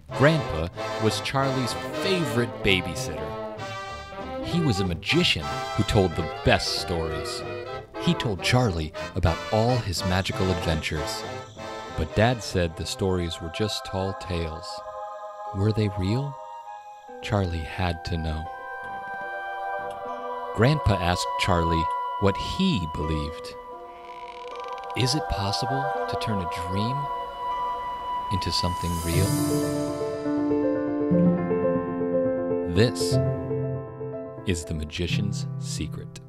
Grandpa was Charlie's favorite babysitter. He was a magician who told the best stories. He told Charlie about all his magical adventures. But Dad said the stories were just tall tales. Were they real? Charlie had to know. Grandpa asked Charlie what he believed. Is it possible to turn a dream into something real? This is the magician's secret.